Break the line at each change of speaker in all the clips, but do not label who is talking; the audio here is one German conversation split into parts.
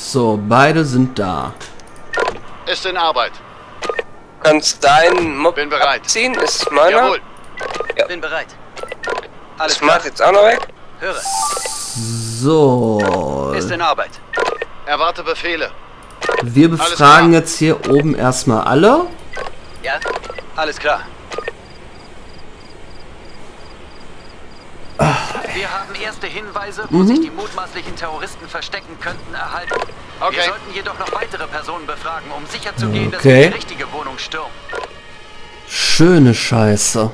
So, beide sind da.
Ist in Arbeit.
Kannst deinen Mob
Bin bereit.
abziehen? Ist meiner?
Jawohl.
Ja.
Bin bereit. Alles
Das macht
klar.
jetzt auch noch weg.
Höre.
So.
Ist in Arbeit.
Erwarte Befehle.
Wir
Alles
befragen
klar.
jetzt hier oben erstmal alle.
Ja? Alles klar. Wir haben erste Hinweise, wo sich die mutmaßlichen Terroristen verstecken könnten, erhalten.
Okay.
Wir sollten jedoch noch weitere Personen befragen, um sicherzugehen, dass
Okay.
wir die richtige Wohnung stürmen.
Schöne Scheiße.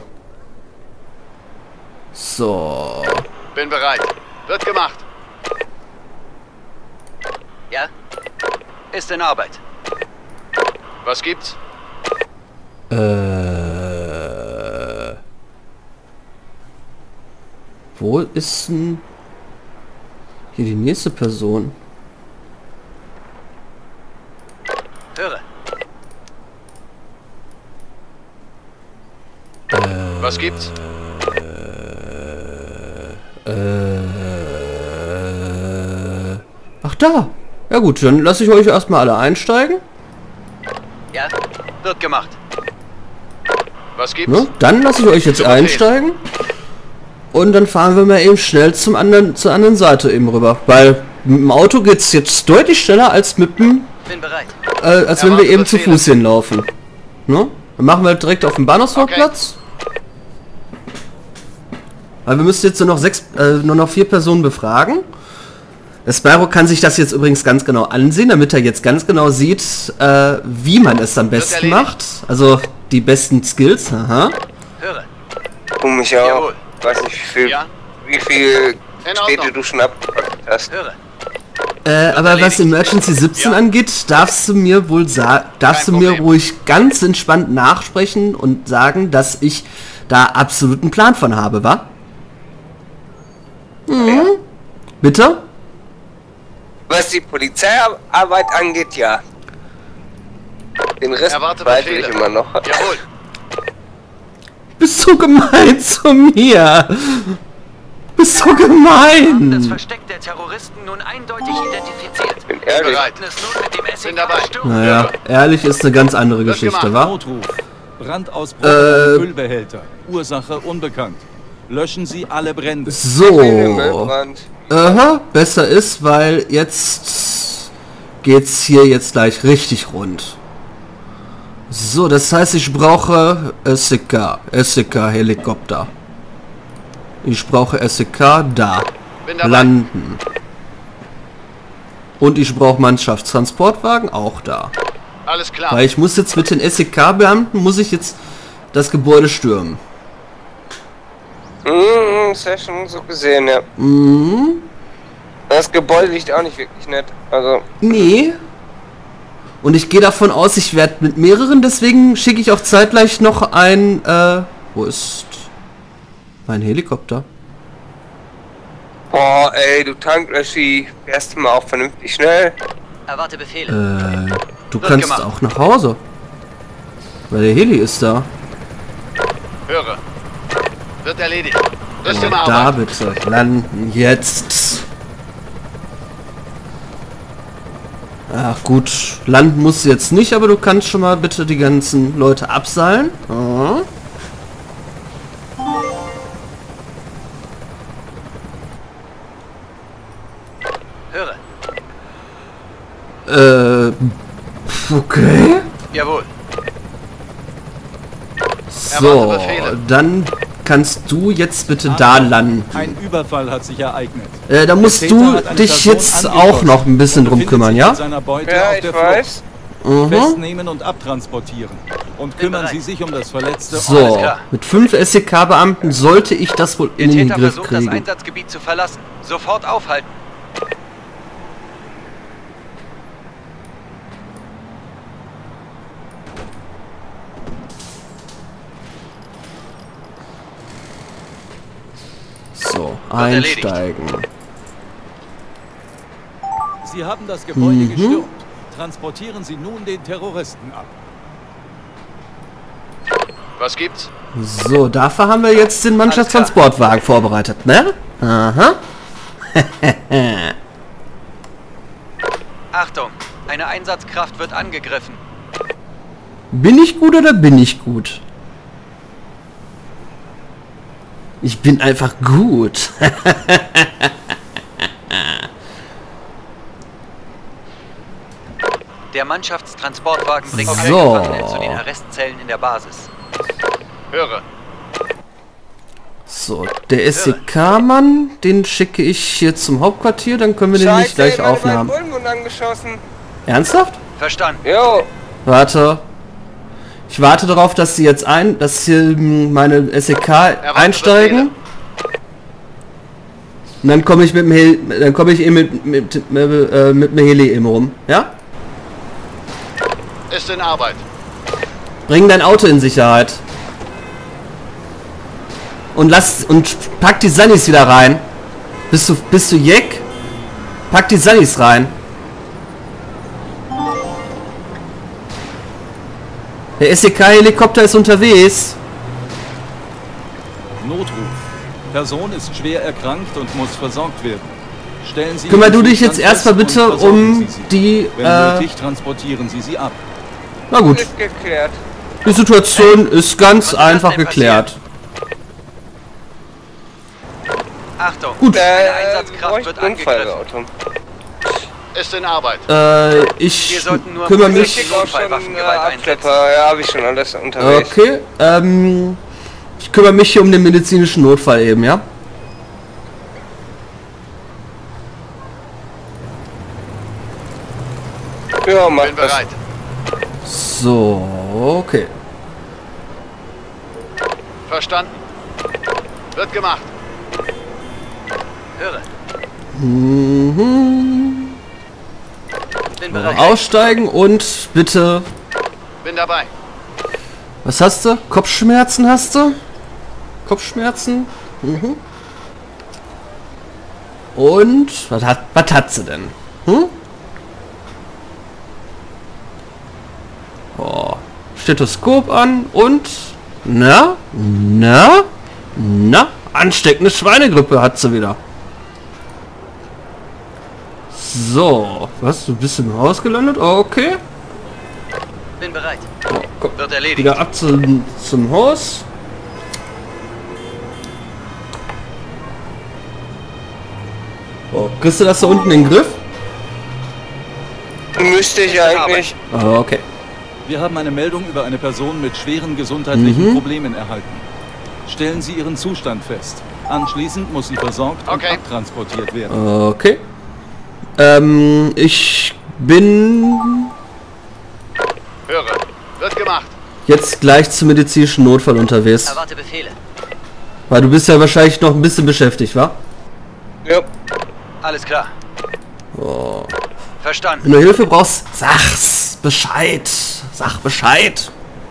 So.
Bin bereit. Wird gemacht.
Ja? Ist in Arbeit.
Was gibt's?
Wo ist denn hier die nächste Person?
Höre.
Was gibt's?
Ach da. Ja gut, dann lasse ich euch erstmal alle einsteigen.
Ja? Wird gemacht.
Was gibt's?
Ne? Dann lasse ich euch jetzt
Zu Befehl.
einsteigen. Und dann fahren wir mal eben schnell zur anderen Seite eben rüber. Weil mit dem Auto geht's jetzt deutlich schneller als mit dem,
Bin bereit.
als wenn wir
Erwarte
eben zu
Befehle.
Fuß hinlaufen. Ne? Dann machen wir direkt auf dem Bahnhofsvorplatz. Weil wir müssen jetzt nur noch 4 Personen befragen. Der Spyro kann sich das jetzt übrigens ganz genau ansehen, damit er jetzt ganz genau sieht, wie man es am besten
erledigt.
macht. Also die besten Skills. Aha.
Höre.
Du mich auch.
Jawohl.
Ich weiß nicht,
Ja.
wie viel
In
Städte
Ordnung.
du schon abgepackt hast.
Höre.
Aber was
erledigt.
Emergency 17
Ja.
angeht, darfst du mir wohl sagen, darfst
Kein
du mir
Problem.
ruhig ganz entspannt nachsprechen und sagen, dass ich da absoluten Plan von habe, wa?
Ja.
Bitte?
Was die Polizeiarbeit angeht, ja. Den Rest
Erwarte
zweifle ich
Befehle.
immer noch.
Jawohl.
Bist du gemein zu mir? Bist du
Wir haben das
gemein?
Versteck der Terroristen nun eindeutig identifiziert.
Bin ehrlich.
Bereit.
Wir sollten es nun mit dem
Bin dabei.
SEK stürmen.
Naja, ehrlich ist eine ganz andere
Wird
Geschichte,
gemacht.
wa?
Notruf. Brandausbruch in Müllbehälter. Ursache unbekannt. Löschen Sie alle Brände.
So.
Müllbrand.
Aha, besser ist, weil jetzt geht's hier jetzt gleich richtig rund. So, das heißt, ich brauche SEK Helikopter. Ich brauche SEK da.
Bin dabei.
Landen. Und ich brauche Mannschaftstransportwagen auch da.
Alles klar.
Weil ich muss jetzt mit den SEK-Beamten, muss ich jetzt das Gebäude stürmen.
Ist ja schon so gesehen, ja.
Mhm.
Das Gebäude liegt auch nicht wirklich nett. Also,
Nee. Und ich gehe davon aus, ich werde mit mehreren, deswegen schicke ich auch zeitgleich noch ein, wo ist mein Helikopter?
boah, ey, du Tanklöschi, fährst du mal auch vernünftig schnell.
Erwarte Befehle.
Du
Wird
kannst
gemacht.
auch nach Hause. Weil der Heli ist da.
Höre. Wird erledigt. Ist in
Da
Arbeit.
bitte. Landen jetzt. Ach gut, landen musst du jetzt nicht, aber du kannst schon mal bitte die ganzen Leute abseilen. Ja.
Höre.
Okay.
Jawohl.
So,
Erwarte Befehle.
dann kannst du jetzt bitte da landen.
Ein Überfall hat sich ereignet.
Da musst
Der Täter
du
hat eine
dich
Person
jetzt
angeschossen
auch noch ein bisschen
und
drum
befindet
kümmern,
sich
ja?
mit seiner Beute
Ja,
auf
ich
der
weiß.
Mhm.
Festnehmen und abtransportieren. Und kümmern
bereit.
Sie sich um das verletzte
So,
klar.
mit 5 SEK-Beamten sollte ich das wohl
Der
in den
Täter
Griff
versucht, das
kriegen.
Einsatzgebiet zu verlassen. Sofort aufhalten.
So,
erledigt.
einsteigen.
Sie haben das Gebäude gestürmt. Transportieren Sie nun den Terroristen ab.
Was gibt's?
So, dafür haben wir jetzt den Mannschaftstransportwagen vorbereitet, ne? Aha.
Achtung, Einsatzkraft wird angegriffen.
Bin ich gut oder bin ich gut? Ich bin einfach gut.
Der Mannschaftstransportwagen bringt
So.
keine Gefangenen zu den Arrestzellen in der Basis.
Höre.
So, der SEK-Mann, den schicke ich hier zum Hauptquartier, dann können wir den nicht gleich aufnehmen.
Bullenmund angeschossen.
Ernsthaft?
Verstanden.
Jo.
Warte. Ich warte darauf, dass sie jetzt dass hier meine SEK einsteigen. Und dann komme ich mit dem mit dem Heli eben rum. Ja?
Ist in Arbeit.
Bring dein Auto in Sicherheit. Und pack die Sunnies wieder rein. Bist du Jeck? Pack die Sunnies rein. Der SEK-Helikopter ist unterwegs.
Notruf. Person ist schwer erkrankt und muss versorgt werden. Stellen Sie
Kümmer
Ihren
du dich
Zustand
jetzt erstmal
fest
bitte
und versorgen
um
Sie sie.
die...
Wenn nötig, transportieren Sie sie ab.
Na gut,
Ist geklärt.
die Situation ist ganz
was ist
einfach
denn
geklärt.
Achtung,
Gut.
eine Einsatzkraft wird
Ein
angegriffen.
Unfallauto.
Ist in Arbeit.
Ich
Wir sollten nur
kümmere
Ich
mich...
krieg auch schon
Notfallwaffengewalt
Abschlepper. Ja, habe ich schon alles unterwegs.
Okay, ich kümmere mich hier um den medizinischen Notfall eben, ja?
Ja, mach
Bin
das.
bereit.
So, okay.
Verstanden. Wird gemacht.
Höre.
Mhm.
Bin bereit.
Aussteigen und bitte...
Bin dabei.
Was hast du? Kopfschmerzen hast du? Kopfschmerzen? Mhm. Und was hat sie denn? Hm? Oh. Stethoskop an und na? Ansteckende Schweinegrippe hat sie wieder. So, was? Du bist im Haus gelandet? Okay.
Bin bereit.
Oh, komm.
Wird erledigt.
Wieder ab zum Haus. Oh, kriegst du das da unten in den Griff?
Müsste ich eigentlich.
Oh, okay.
Wir haben eine Meldung über eine Person mit schweren gesundheitlichen Problemen erhalten. Stellen Sie Ihren Zustand fest. Anschließend muss sie versorgt und
Okay.
abtransportiert werden.
Okay. Ich bin
Höre. Wird gemacht.
jetzt gleich zum medizinischen Notfall unterwegs.
Erwarte Befehle.
Weil du bist ja wahrscheinlich noch ein bisschen beschäftigt, wa?
Ja.
Alles klar.
Oh.
Verstanden.
Wenn du Hilfe brauchst, sag's Bescheid. Sag Bescheid.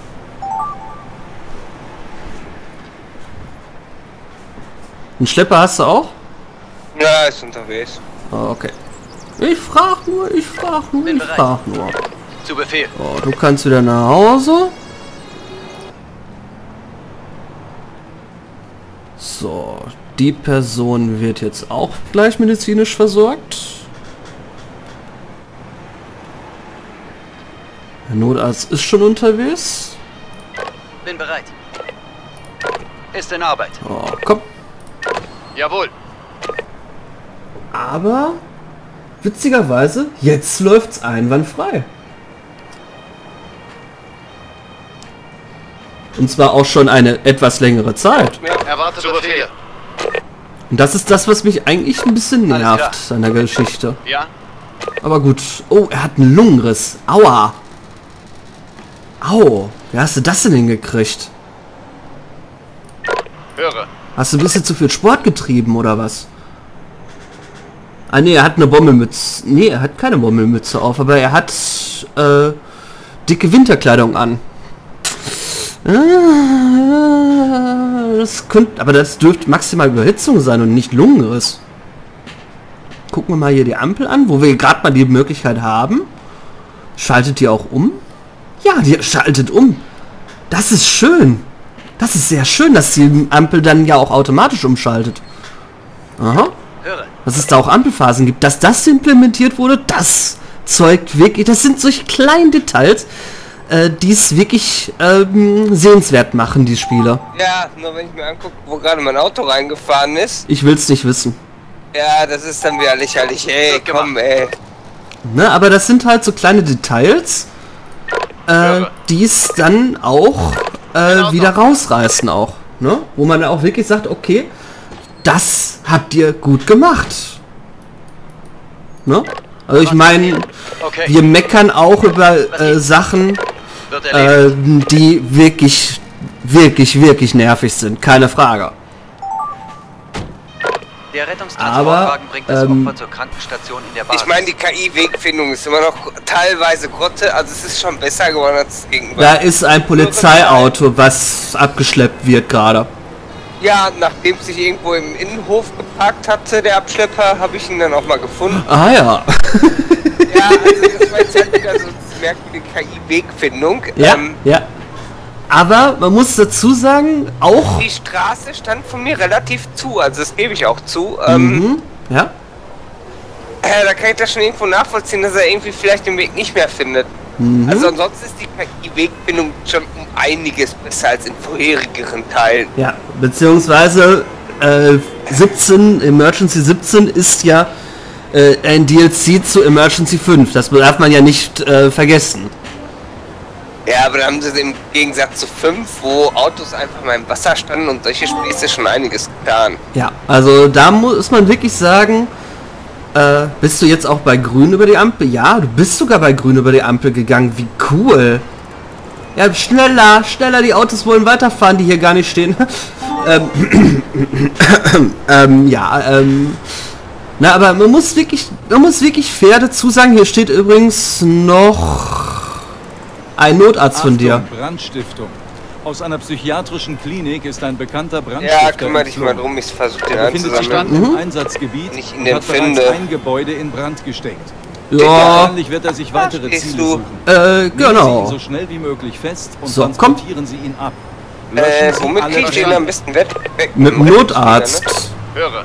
Einen Schlepper hast du auch?
Ja, ist unterwegs.
Oh, okay. Ich frag nur.
Bin bereit. Zu Befehl.
Oh, du kannst wieder nach Hause. So, die Person wird jetzt auch gleich medizinisch versorgt. Der Notarzt ist schon unterwegs.
Bin bereit. Ist in Arbeit.
Oh, komm.
Jawohl.
Aber witzigerweise, jetzt läuft's einwandfrei. Und zwar auch schon eine etwas längere Zeit.
Erwarte Befehle.
Und das ist das, was mich eigentlich ein bisschen
Alles
nervt an der Geschichte.
Ja.
Aber gut. Oh, er hat einen Lungenriss. Aua. Au. Wie hast du das denn hingekriegt?
Höre.
Hast du ein bisschen zu viel Sport getrieben oder was? Ah ne, er hat eine Bommelmütze. Ne, er hat keine Bommelmütze auf, aber er hat dicke Winterkleidung an. Das könnte, aber das dürfte maximal Überhitzung sein und nicht Lungenriss. Gucken wir mal hier die Ampel an, wo wir gerade mal die Möglichkeit haben. Schaltet die auch um? Ja, die schaltet um. Das ist schön. Das ist sehr schön, dass die Ampel dann ja auch automatisch umschaltet. Aha.
Höre.
Dass es da auch Ampelphasen gibt. Dass das implementiert wurde, das erzeugt wirklich, das sind solche kleinen Details, die es wirklich sehenswert machen, die Spiele.
Ja, nur wenn ich mir angucke, wo gerade mein Auto reingefahren ist.
Ich will's nicht wissen.
Ja, das ist dann wieder lächerlich. Ey, komm, ey.
Ne, aber das sind halt so kleine Details, die es dann auch wieder rausreißen auch. Ne? Wo man auch wirklich sagt, okay, das habt ihr gut gemacht. Ne? Also ich meine,
Okay.
wir meckern auch über Sachen,
Wird erledigt.
die wirklich nervig sind, keine Frage.
Der Rettungstransportwagen bringt das Opfer zur Krankenstation in der Basis.
Ich meine, die KI-Wegfindung ist immer noch teilweise Grotte, also es ist schon besser geworden als gegenüber.
Da ist ein Polizeiauto, was abgeschleppt wird gerade.
Ja, nachdem es sich irgendwo im Innenhof geparkt hatte, der Abschlepper, habe ich ihn dann auch mal gefunden.
Ah ja.
Ja, also das war jetzt halt wieder so merkwürdige KI-Wegfindung.
Ja, ja. Aber man muss dazu sagen, auch...
Die Straße stand von mir relativ zu, also das gebe ich auch zu.
Ja.
Da kann ich das schon irgendwo nachvollziehen, dass er irgendwie vielleicht den Weg nicht mehr findet. Also ansonsten ist die KI-Wegfindung schon um einiges besser als in vorherigeren Teilen.
Ja, beziehungsweise 17, Emergency 17 ist ja ein DLC zu Emergency 5. Das darf man ja nicht vergessen.
Ja, aber da haben sie im Gegensatz zu 5, wo Autos einfach mal im Wasser standen und solche Späße schon einiges getan.
Ja, also da muss man wirklich sagen, bist du jetzt auch bei Grün über die Ampel? Ja, du bist sogar bei Grün über die Ampel gegangen. Wie cool. Ja, schneller, die Autos wollen weiterfahren, die hier gar nicht stehen. Na, aber man muss wirklich fair dazu sagen, hier steht übrigens noch ein Notarzt von dir.
Brandstiftung. Aus einer psychiatrischen Klinik ist ein bekannter Brandstifter.
Ja, kümmere dich mal drum, ich versuche den
Er befindet sich
einzusammeln.
im Einsatzgebiet
Nicht in
und
den
hat bereits
finde.
ein Gebäude in Brand gesteckt.
Ja,
Wahrscheinlich wird er sich weitere
stehst
Ziele
du.
suchen. Nehmen Sie ihn
genau.
so schnell wie möglich fest und
So, komm.
transportieren Sie ihn ab. Löschen Sie
Womit
alle
kriege ich den
Brände.
am besten weg?
Mit dem Notarzt.
Höre.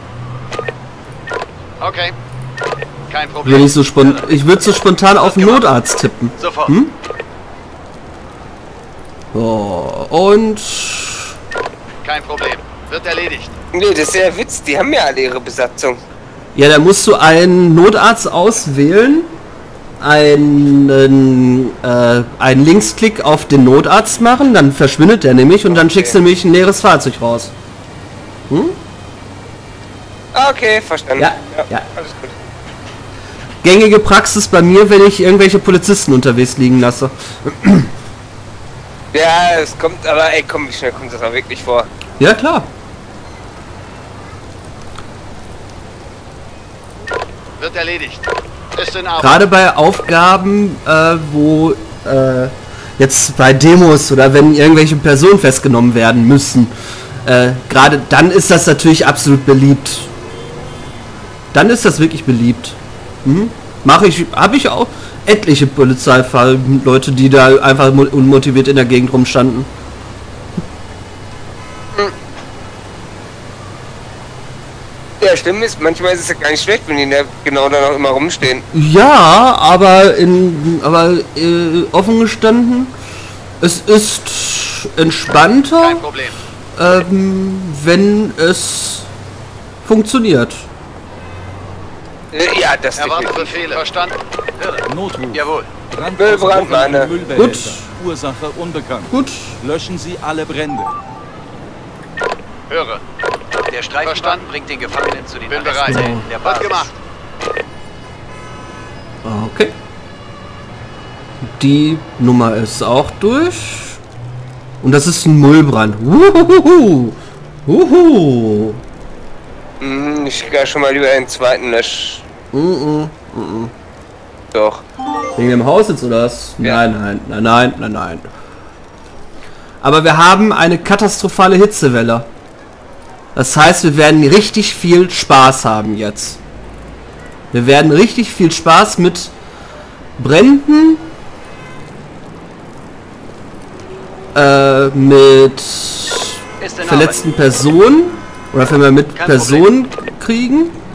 Okay. Kein
Wenn
Problem.
ich so ich würde so spontan auf den Notarzt tippen.
Sofort.
So, und
Kein Problem. Wird erledigt.
Nee, das ist ja der Witz, die haben ja alle ihre Besatzung.
ja, da musst du einen Notarzt auswählen, einen Linksklick auf den Notarzt machen, dann verschwindet der nämlich und dann schickst du nämlich ein leeres Fahrzeug raus.
Okay, verstanden.
Ja.
Alles gut.
Gängige Praxis bei mir, wenn ich irgendwelche Polizisten unterwegs liegen lasse.
Ja, es kommt, aber ey, komm, wie schnell kommt das auch wirklich vor?
Ja, klar.
Wird erledigt. Ist in Arbeit.
Gerade bei Aufgaben, wo jetzt bei Demos oder wenn irgendwelche Personen festgenommen werden müssen, gerade dann ist das natürlich absolut beliebt. Dann ist das wirklich beliebt. Habe ich auch etliche Leute, die da einfach unmotiviert in der Gegend rumstanden.
Ja, stimmt ist, manchmal ist es ja gar nicht schlecht, wenn die da genau da noch immer rumstehen.
Ja, aber offen gestanden, es ist entspannter,
Kein Problem.
wenn es funktioniert.
Ja, das
Erwarte
definitiv.
Befehle. Verstanden.
Notruf.
Jawohl.
Brand
Müllbrand,
aus offenen
meine.
Müllbehältern.
Gut.
Ursache unbekannt.
Gut.
Löschen Sie alle Brände.
Höre.
Der Streifenwagen
Verstanden.
bringt den Gefangenen zu den
Bin bereit.
Arrestzellen in der
Wird
Basis.
gemacht.
Okay. Die Nummer ist auch durch. Und das ist ein Müllbrand. Wuhuhu. Wuhu.
Ich gehe schon mal lieber den zweiten Lösch. Doch.
Wegen dem Haus jetzt oder was?
Ja.
Nein. Aber wir haben eine katastrophale Hitzewelle. Das heißt, wir werden richtig viel Spaß haben jetzt. Wir werden richtig viel Spaß mit Bränden, mit
Ist in
verletzten Personen oder wenn wir mit
Kein
Personen kriegen.